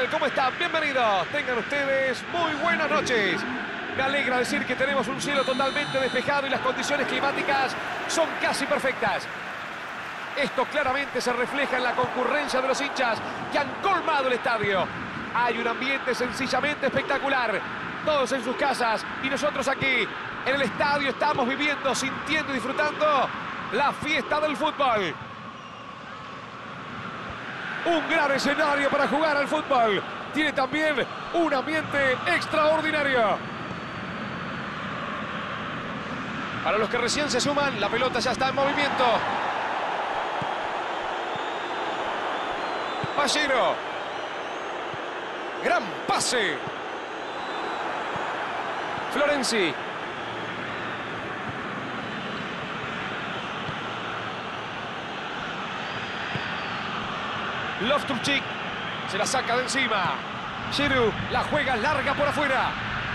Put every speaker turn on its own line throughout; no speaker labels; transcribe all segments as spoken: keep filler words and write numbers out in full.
tal? ¿Cómo están? Bienvenidos. Tengan ustedes muy buenas noches. Me alegra decir que tenemos un cielo totalmente despejado y las condiciones climáticas son casi perfectas. Esto claramente se refleja en la concurrencia de los hinchas que han colmado el estadio. Hay un ambiente sencillamente espectacular. Todos en sus casas y nosotros aquí en el estadio estamos viviendo, sintiendo y disfrutando la fiesta del fútbol. Un gran escenario para jugar al fútbol. Tiene también un ambiente extraordinario. Para los que recién se suman, la pelota ya está en movimiento. Bashiro. Gran pase. Florenzi. Loftus-Cheek se la saca de encima. Giroud la juega larga por afuera.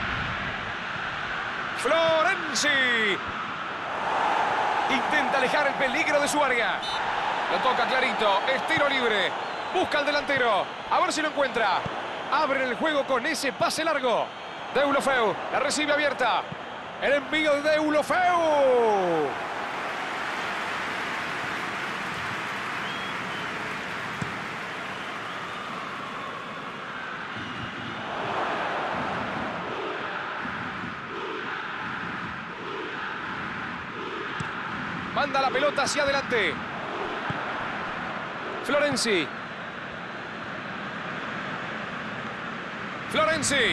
Florenzi intenta alejar el peligro de su área. Lo toca clarito. Es tiro libre. Busca al delantero. A ver si lo encuentra. Abren el juego con ese pase largo. Deulofeu la recibe abierta. El envío de Deulofeu. Manda la pelota hacia adelante. Florenzi. Florenzi.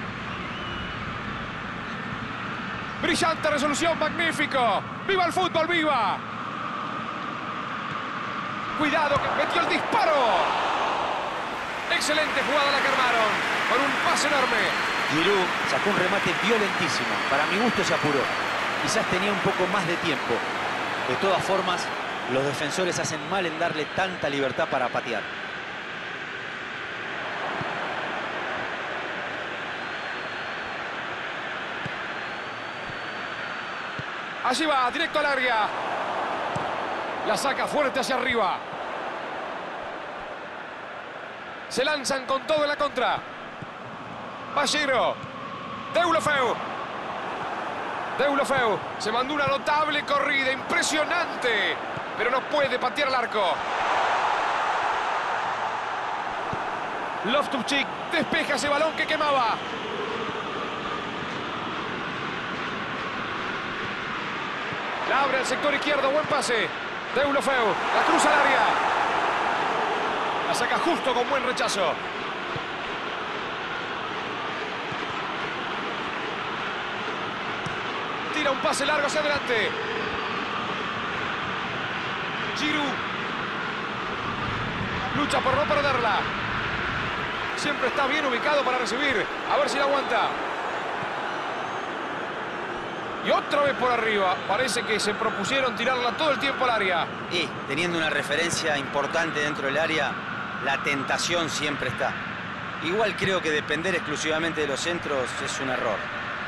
Brillante resolución, magnífico. ¡Viva el fútbol, viva! Cuidado, que metió el disparo. Excelente jugada la que armaron. Con un pase enorme.
Giroud sacó un remate violentísimo. Para mi gusto se apuró. Quizás tenía un poco más de tiempo. De todas formas, los defensores hacen mal en darle tanta libertad para patear.
Allí va, directo al área. La saca fuerte hacia arriba. Se lanzan con todo en la contra. Bashiro. Deulofeu. Deulofeu se mandó una notable corrida, impresionante, pero no puede patear al arco. Loftus-Cheek despeja ese balón que quemaba. La abre al sector izquierdo, buen pase. Deulofeu la cruza al área. La saca justo con buen rechazo. Tira un pase largo hacia adelante. Giroud. Lucha por no perderla. Siempre está bien ubicado para recibir. A ver si la aguanta. Y otra vez por arriba. Parece que se propusieron tirarla todo el tiempo al área.
Y teniendo una referencia importante dentro del área, la tentación siempre está. Igual creo que depender exclusivamente de los centros es un error.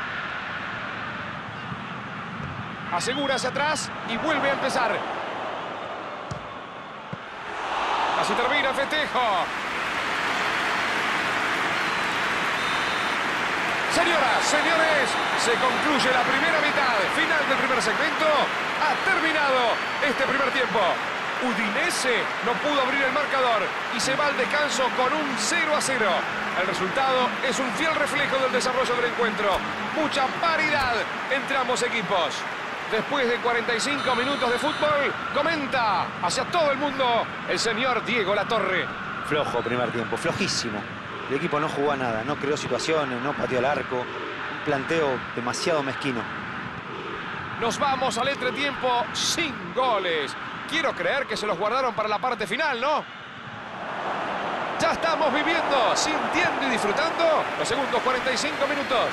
Asegura hacia atrás y vuelve a empezar. Casi termina el festejo. Señoras, señores, se concluye la primera mitad. Final del primer segmento. Ha terminado este primer tiempo. Udinese no pudo abrir el marcador y se va al descanso con un cero a cero. El resultado es un fiel reflejo del desarrollo del encuentro. Mucha paridad entre ambos equipos. Después de cuarenta y cinco minutos de fútbol, comenta hacia todo el mundo el señor Diego Latorre.
Flojo primer tiempo, flojísimo. El equipo no jugó a nada, no creó situaciones, no pateó el arco. Un planteo demasiado mezquino.
Nos vamos al entretiempo sin goles. Quiero creer que se los guardaron para la parte final, ¿no? Ya estamos viviendo, sintiendo y disfrutando los segundos cuarenta y cinco minutos.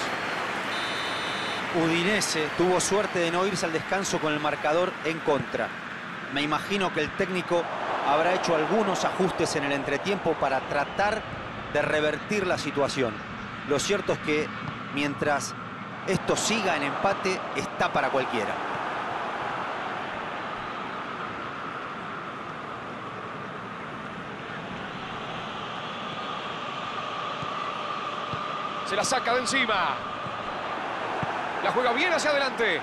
Udinese tuvo suerte de no irse al descanso con el marcador en contra. Me imagino que el técnico habrá hecho algunos ajustes en el entretiempo para tratar de revertir la situación. Lo cierto es que mientras esto siga en empate, está para cualquiera.
Se la saca de encima. La juega bien hacia adelante.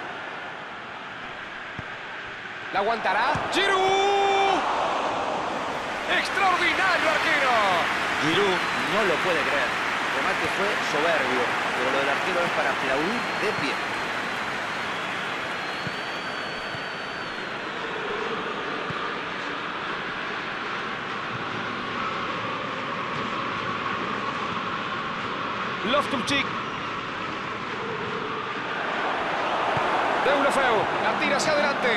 ¿La aguantará? ¡Giroud! ¡Extraordinario arquero!
Giroud no lo puede creer. El remate fue soberbio, pero lo del arquero es para aplaudir de pie.
Loftus-Cheek. Deulofeu. La tira hacia adelante.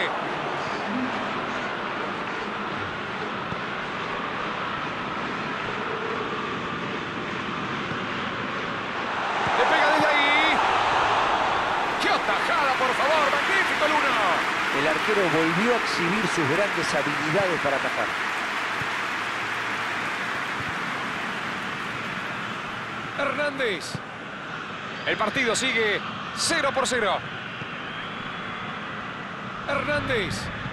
Le pega desde ahí. ¡Qué atajada, por favor! ¡Magnífico el uno!
El arquero volvió a exhibir sus grandes habilidades para atajar.
Hernández. El partido sigue cero por cero. Hernández.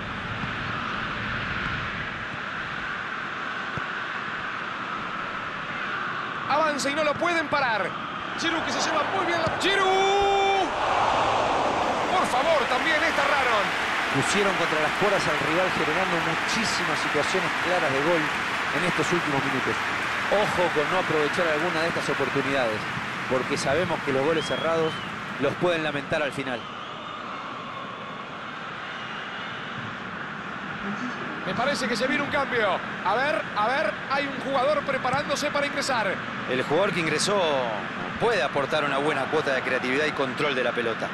Avanza y no lo pueden parar. Giroud que se lleva muy bien la... ¡Giroud! Por favor, también esta erraron.
Pusieron contra las cuerdas al rival generando muchísimas situaciones claras de gol en estos últimos minutos. Ojo con no aprovechar alguna de estas oportunidades, porque sabemos que los goles cerrados los pueden lamentar al final.
Me parece que se viene un cambio. A ver, a ver, hay un jugador preparándose para ingresar.
El jugador que ingresó puede aportar una buena cuota de creatividad y control de la pelota.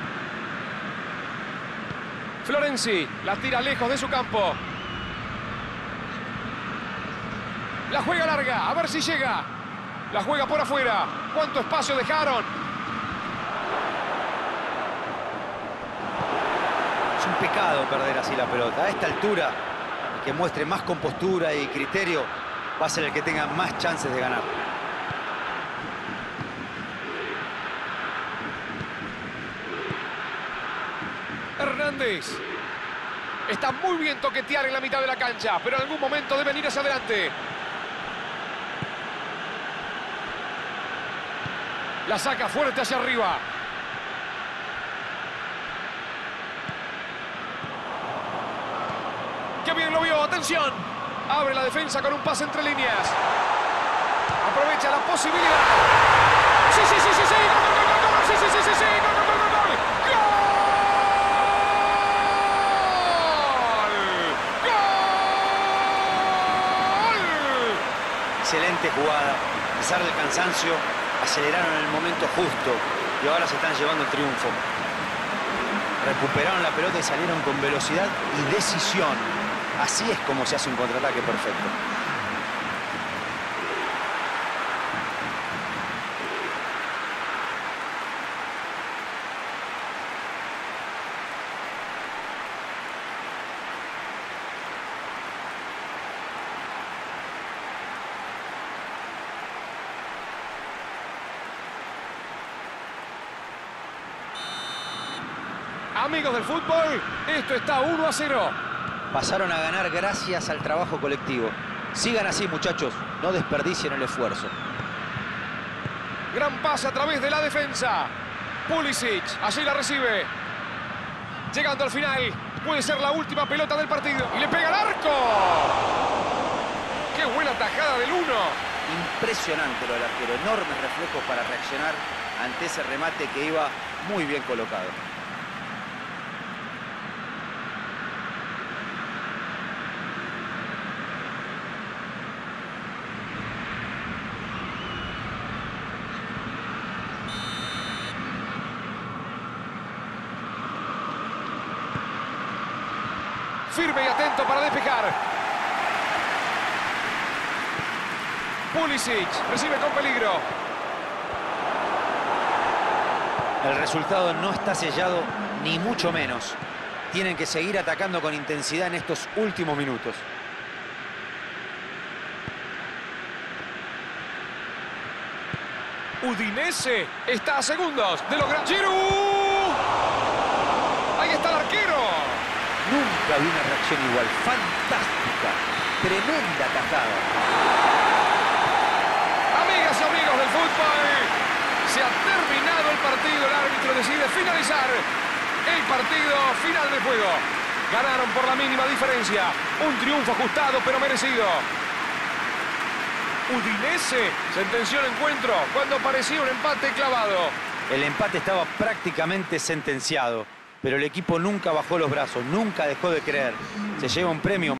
Florenzi la tira lejos de su campo. La juega larga, a ver si llega. La juega por afuera. ¿Cuánto espacio dejaron?
Es un pecado perder así la pelota. A esta altura, el que muestre más compostura y criterio va a ser el que tenga más chances de ganar.
Hernández. Está muy bien toquetear en la mitad de la cancha, pero en algún momento deben ir hacia adelante. La saca fuerte hacia arriba. ¡Qué bien lo vio! ¡Atención! Abre la defensa con un pase entre líneas. Aprovecha la posibilidad. ¡Sí, sí, sí, sí, sí! ¡Gol, gol, gol, gol! ¡Sí, sí, sí, sí, sí! ¡Gol, gol, gol, gol, gol! ¡Gol! ¡Gol!
Excelente jugada. A pesar del cansancio, aceleraron en el momento justo y ahora se están llevando el triunfo. Recuperaron la pelota y salieron con velocidad y decisión. Así es como se hace un contraataque perfecto.
Amigos del fútbol, esto está uno a cero.
Pasaron a ganar gracias al trabajo colectivo. Sigan así, muchachos. No desperdicien el esfuerzo.
Gran pase a través de la defensa. Pulisic, allí la recibe. Llegando al final, puede ser la última pelota del partido. Y le pega al arco. ¡Qué buena tajada del uno!
Impresionante lo del arquero. Enormes reflejos para reaccionar ante ese remate que iba muy bien colocado.
Firme y atento para despejar. Pulisic recibe con peligro.
El resultado no está sellado, ni mucho menos. Tienen que seguir atacando con intensidad en estos últimos minutos.
Udinese está a segundos de lograr. ¡Giroud! Ahí está el arquero.
Nunca vi una reacción igual. Fantástica. Tremenda tajada.
Amigas y amigos del fútbol, árbitro decide finalizar el partido. Final del juego. Ganaron por la mínima diferencia. Un triunfo ajustado pero merecido. Udinese sentenció el encuentro cuando parecía un empate clavado.
El empate estaba prácticamente sentenciado, pero el equipo nunca bajó los brazos, nunca dejó de creer. Se lleva un premio.